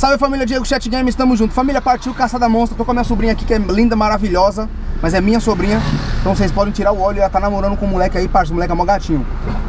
Salve família, Diego Chat Games, tamo junto. Família, partiu Caçada Monstro. Tô com a minha sobrinha aqui, que é linda, maravilhosa, mas é minha sobrinha. Então vocês podem tirar o olho, ela tá namorando com o moleque aí, parça. O moleque é mó gatinho.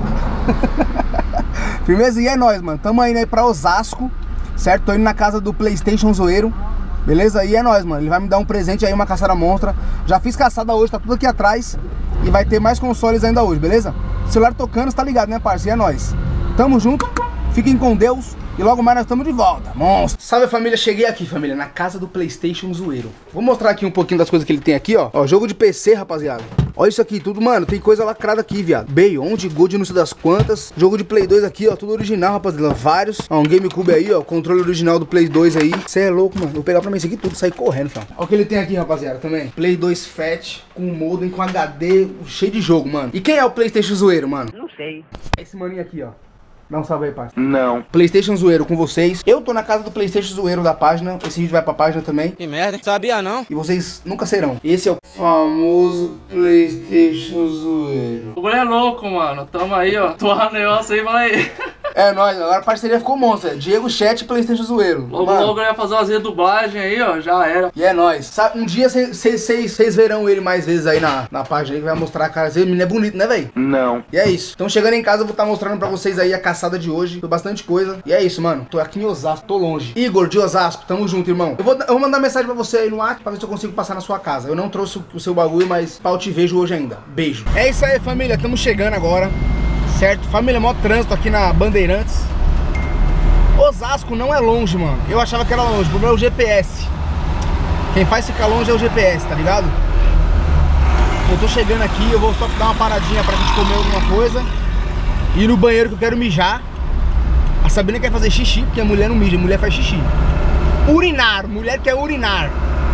Firmeza? E é nóis, mano. Tamo indo aí pra Osasco, certo? Tô indo na casa do PlayStation Zoeiro, beleza? E é nóis, mano. Ele vai me dar um presente aí, uma caçada monstra. Já fiz caçada hoje, tá tudo aqui atrás. E vai ter mais consoles ainda hoje, beleza? Celular tocando, você tá ligado, né, parça? E é nóis. Tamo junto, fiquem com Deus. E logo mais nós estamos de volta, monstro. Salve família, cheguei aqui família, na casa do PlayStation Zoeiro. Vou mostrar aqui um pouquinho das coisas que ele tem aqui, ó. Ó, jogo de PC, rapaziada. Olha isso aqui, tudo, mano, tem coisa lacrada aqui, viado. Beyond, Good, não sei das quantas. Jogo de Play 2 aqui, ó, tudo original, rapaziada. Vários. Ó, um GameCube aí, ó, controle original do Play 2 aí. Cê é louco, mano. Vou pegar pra mim isso aqui tudo, sair correndo, filho. Olha o que ele tem aqui, rapaziada, também. Play 2 Fat, com modem, com HD, cheio de jogo, mano. E quem é o PlayStation Zoeiro, mano? Não sei. Esse maninho aqui, ó. Dá um salve aí, parça. Não. PlayStation Zoeiro com vocês. Eu tô na casa do PlayStation Zoeiro da página. Esse vídeo vai pra página também. Que merda, hein? Sabia não? E vocês nunca serão. Esse é o famoso PlayStation Zoeiro. O bagulho é louco, mano. Tamo aí, ó. Tuar o negócio aí, fala aí. É nóis, agora a parceria ficou monstra. Diego Chat e PlayStation Zoeiro. Logo, logo ele vai fazer umas redublagens aí, ó. Já era. E é nóis. Sabe, um dia vocês verão ele mais vezes aí na página aí, que vai mostrar a cara dele. O menino é bonito, né, velho? Não. E é isso. Então chegando em casa eu vou estar mostrando pra vocês aí a caçada de hoje. Foi bastante coisa. E é isso, mano. Tô aqui em Osasco, tô longe. Igor de Osasco, tamo junto, irmão. Eu vou mandar mensagem pra você aí no WhatsApp pra ver se eu consigo passar na sua casa. Eu não trouxe o seu bagulho, mas pau, te vejo hoje ainda. Beijo. É isso aí, família. Tamo chegando agora. Certo? Família, mó trânsito aqui na Bandeirantes. Osasco não é longe, mano. Eu achava que era longe. O problema é o GPS. Quem faz ficar longe é o GPS, tá ligado? Eu tô chegando aqui, eu vou só dar uma paradinha pra gente comer alguma coisa. Ir no banheiro que eu quero mijar. A Sabrina quer fazer xixi, porque a mulher não mija, a mulher faz xixi. Urinar, mulher quer urinar.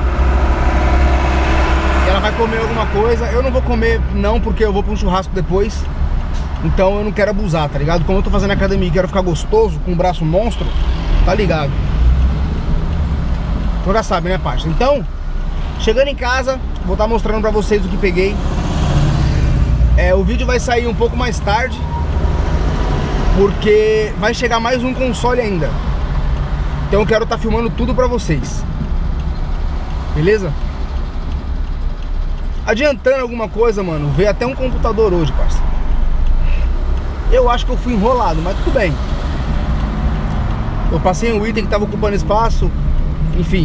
E ela vai comer alguma coisa. Eu não vou comer não, porque eu vou pra um churrasco depois. Então eu não quero abusar, tá ligado? Como eu tô fazendo academia e quero ficar gostoso, com um braço monstro, tá ligado? Então já sabe, né, parça? Então, chegando em casa, vou estar mostrando pra vocês o que peguei. O vídeo vai sair um pouco mais tarde, porque vai chegar mais um console ainda. Então eu quero estar filmando tudo pra vocês. Beleza? Adiantando alguma coisa, mano, veio até um computador hoje, parça. Eu acho que eu fui enrolado, mas tudo bem. Eu passei um item que tava ocupando espaço. Enfim.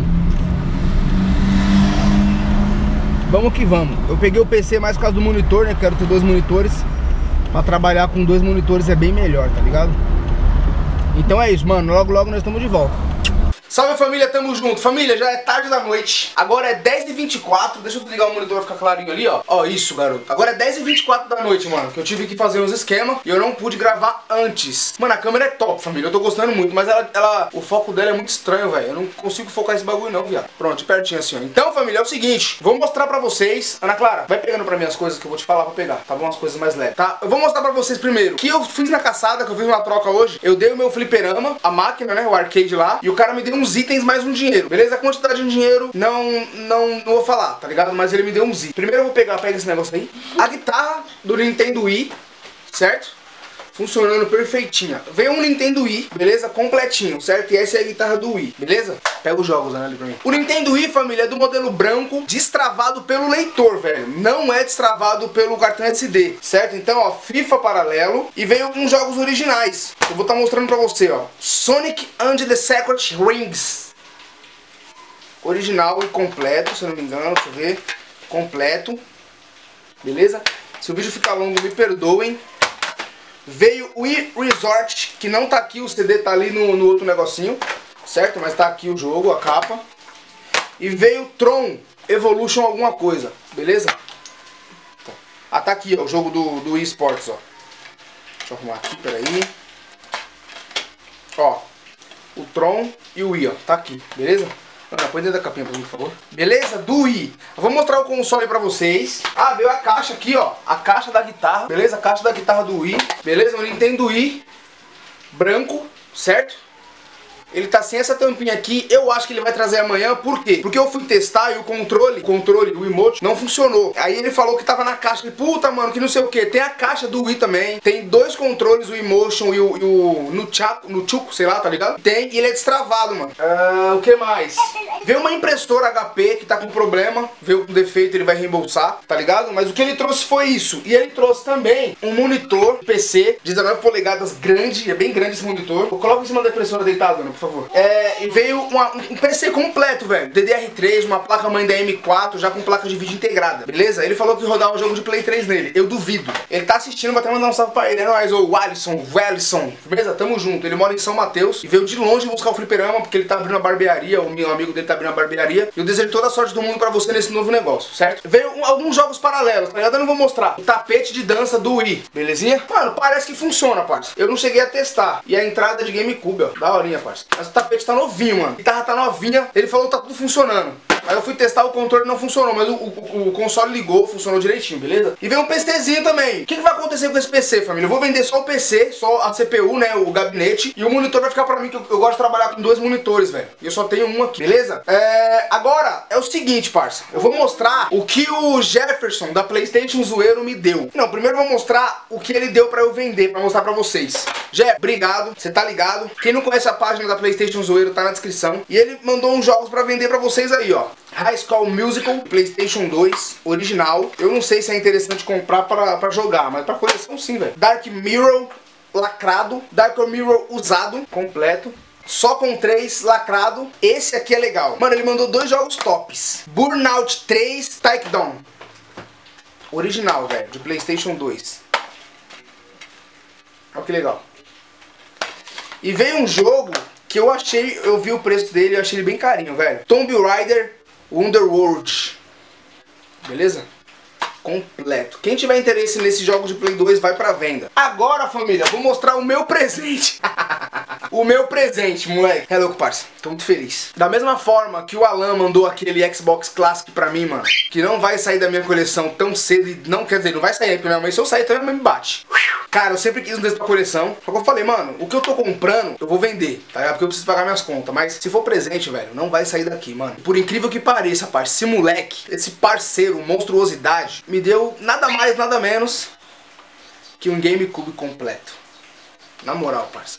Vamos que vamos. Eu peguei o PC mais por causa do monitor, né? Quero ter 2 monitores. Pra trabalhar com 2 monitores é bem melhor, tá ligado? Então é isso, mano. Logo, logo nós estamos de volta. Salve família, tamo junto. Família, já é tarde da noite. Agora é 10h24. Deixa eu desligar o monitor pra ficar clarinho ali, ó. Ó, isso, garoto. Agora é 10h24 da noite, mano. Que eu tive que fazer uns esquemas e eu não pude gravar antes. Mano, a câmera é top, família. Eu tô gostando muito, mas o foco dela é muito estranho, velho. Eu não consigo focar esse bagulho não, viado. Pronto, de pertinho assim, ó. Então, família, é o seguinte. Vou mostrar pra vocês. Ana Clara, vai pegando pra mim as coisas que eu vou te falar pra pegar, tá bom? As coisas mais leves, tá? Eu vou mostrar pra vocês primeiro que eu fiz na caçada, que eu fiz uma troca hoje. Eu dei o meu fliperama, a máquina, né? O arcade lá. E o cara me deu uns itens mais um dinheiro, beleza? A quantidade de dinheiro não vou falar, tá ligado? Mas ele me deu uns itens. Primeiro eu vou pega esse negócio aí. A guitarra do Nintendo Wii, certo? Funcionando perfeitinha. Veio um Nintendo Wii, beleza? Completinho, certo? E essa é a guitarra do Wii, beleza? Pega os jogos, né, ali pra mim. O Nintendo Wii, família, é do modelo branco, destravado pelo leitor, velho. Não é destravado pelo cartão SD, certo? Então, ó, FIFA paralelo. E veio com jogos originais. Eu vou estar mostrando pra você, ó. Sonic and the Secret Rings. Original e completo, se eu não me engano, deixa eu ver. Completo. Beleza? Se o vídeo ficar longo, me perdoem. Veio o Wii Resort, que não tá aqui, o CD tá ali no outro negocinho, certo? Mas tá aqui o jogo, a capa. E veio Tron Evolution alguma coisa, beleza? Ah, tá aqui, ó, o jogo do Wii Sports, ó. Deixa eu arrumar aqui, peraí. Ó, o Tron e o Wii, ó, tá aqui, beleza? Ana, põe dentro da capinha pra mim, por favor. Beleza? Do Wii. Eu vou mostrar o console pra vocês. Ah, veio a caixa aqui, ó. A caixa da guitarra. Beleza? A caixa da guitarra do Wii. Beleza? O Nintendo Wii branco, certo? Ele tá sem essa tampinha aqui, eu acho que ele vai trazer amanhã, por quê? Porque eu fui testar e o controle, o emote, não funcionou. Aí ele falou que tava na caixa, puta, mano, que não sei o que. Tem a caixa do Wii também, tem 2 controles, o Emotion e o Nunchaku, sei lá, tá ligado? Tem, e ele é destravado, mano. O que mais? Veio uma impressora HP que tá com problema, veio com defeito, ele vai reembolsar, tá ligado? Mas o que ele trouxe foi isso. E ele trouxe também um monitor PC de 19 polegadas grande, é bem grande esse monitor. Coloca em cima da impressora deitado, Ana, por favor. E veio um PC completo, velho. DDR3, uma placa-mãe da M4, já com placa de vídeo integrada, beleza? Ele falou que rodar um jogo de Play 3 nele. Eu duvido. Ele tá assistindo, vou até mandar um salve pra ele. É nóis, o Alisson, beleza? Tamo junto. Ele mora em São Mateus e veio de longe buscar o fliperama, porque ele tá abrindo uma barbearia, o meu amigo dele tá abrindo uma barbearia. E eu desejo toda a sorte do mundo pra você nesse novo negócio, certo? Veio alguns jogos paralelos, tá ligado? Eu não vou mostrar. O tapete de dança do Wii, belezinha? Mano, parece que funciona, parça. Eu não cheguei a testar. E a entrada de GameCube, ó, da horinha, parça. Mas o tapete tá novinho, mano. A guitarra tá novinha. Ele falou que tá tudo funcionando. Aí eu fui testar, o controle não funcionou, mas o console ligou, funcionou direitinho, beleza? E veio um PCzinho também. O que vai acontecer com esse PC, família? Eu vou vender só o PC, só a CPU, né, o gabinete, e o monitor vai ficar pra mim, que eu gosto de trabalhar com 2 monitores, velho. E eu só tenho um aqui, beleza? Agora, é o seguinte, parça. Eu vou mostrar o que o Jefferson, da PlayStation Zoeiro, me deu. Não, primeiro eu vou mostrar o que ele deu pra eu vender, pra mostrar pra vocês. Jeff, obrigado, você tá ligado. Quem não conhece a página da PlayStation Zoeiro, tá na descrição. E ele mandou uns jogos pra vender pra vocês aí, ó. High School Musical, PlayStation 2, original. Eu não sei se é interessante comprar pra jogar, mas pra coleção sim, velho. Dark Mirror, lacrado. Dark Mirror usado, completo. Só com 3, lacrado. Esse aqui é legal. Mano, ele mandou 2 jogos tops. Burnout 3, Takedown. Original, velho, de PlayStation 2. Olha que legal. E veio um jogo que eu vi o preço dele, eu achei ele bem carinho, velho. Tomb Raider Underworld. Beleza? Completo. Quem tiver interesse nesse jogo de Play 2 vai pra venda. Agora, família, vou mostrar o meu presente. O meu presente, moleque. É louco, parça. Tô muito feliz. Da mesma forma que o Alan mandou aquele Xbox Classic pra mim, mano, que não vai sair da minha coleção tão cedo e não, quer dizer, não vai sair, porque minha mãe, se eu sair também, minha mãe me bate. Cara, eu sempre quis um desse pra coleção. Só que eu falei, mano, o que eu tô comprando, eu vou vender, tá ligado? Porque eu preciso pagar minhas contas. Mas se for presente, velho, não vai sair daqui, mano. Por incrível que pareça, parça, esse moleque, esse parceiro, monstruosidade, me deu nada mais, nada menos que um GameCube completo. Na moral, parça.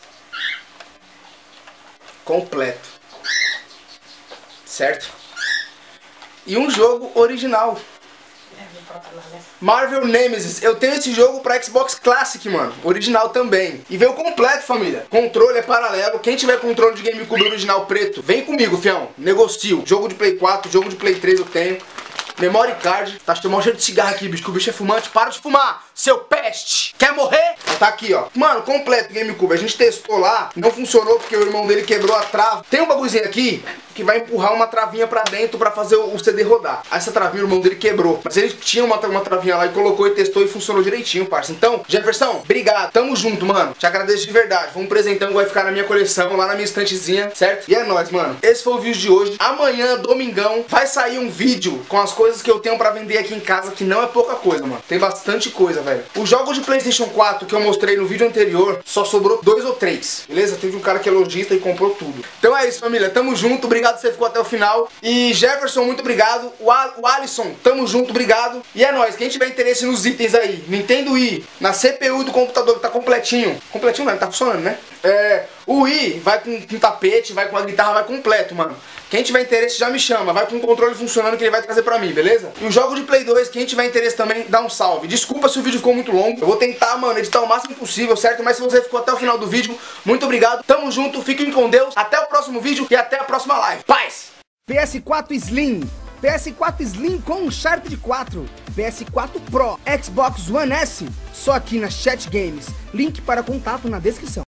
Completo. Certo? E um jogo original. Marvel Nemesis. Eu tenho esse jogo pra Xbox Classic, mano. Original também. E veio completo, família. Controle é paralelo. Quem tiver controle de GameCube original preto, vem comigo, fião. Negocio. Jogo de Play 4, jogo de Play 3 eu tenho. Memory card. Tá tomando um cheiro de cigarro aqui, bicho. Que o bicho é fumante. Para de fumar, seu peste. Quer morrer? Tá aqui, ó. Mano, completo GameCube. A gente testou lá. Não funcionou porque o irmão dele quebrou a trava. Tem um bagulhozinho aqui que vai empurrar uma travinha pra dentro pra fazer o CD rodar. Essa travinha o irmão dele quebrou. Mas ele tinha uma travinha lá e colocou e testou e funcionou direitinho, parça. Então, Jefferson, obrigado. Tamo junto, mano. Te agradeço de verdade. Foi um presentão que vai ficar na minha coleção, lá na minha estantezinha, certo? E é nóis, mano. Esse foi o vídeo de hoje. Amanhã, domingão, vai sair um vídeo com as coisas que eu tenho pra vender aqui em casa, que não é pouca coisa, mano. Tem bastante coisa, velho. Os jogos de PlayStation 4 que eu mostrei no vídeo anterior, só sobrou 2 ou 3, beleza? Teve um cara que é lojista e comprou tudo. Então é isso, família. Tamo junto. Obrigado que você ficou até o final. E Jefferson, muito obrigado. O Alisson, tamo junto. Obrigado. E é nóis. Quem tiver interesse nos itens aí, Nintendo Wii, na CPU do computador que tá completinho. Completinho não, tá funcionando, né? O Wii vai com tapete, vai com a guitarra, vai completo, mano. Quem tiver interesse já me chama, vai com o controle funcionando que ele vai trazer pra mim, beleza? E o jogo de Play 2, quem tiver interesse também, dá um salve. Desculpa se o vídeo ficou muito longo, eu vou tentar, mano, editar o máximo possível, certo? Mas se você ficou até o final do vídeo, muito obrigado, tamo junto, fiquem com Deus, até o próximo vídeo e até a próxima live. Paz! PS4 Slim, PS4 Slim com Uncharted 4, PS4 Pro, Xbox One S, só aqui na Chat Games. Link para contato na descrição.